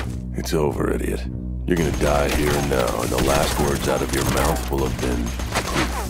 It's over, idiot. You're gonna die here and now, and the last words out of your mouth will have been proof.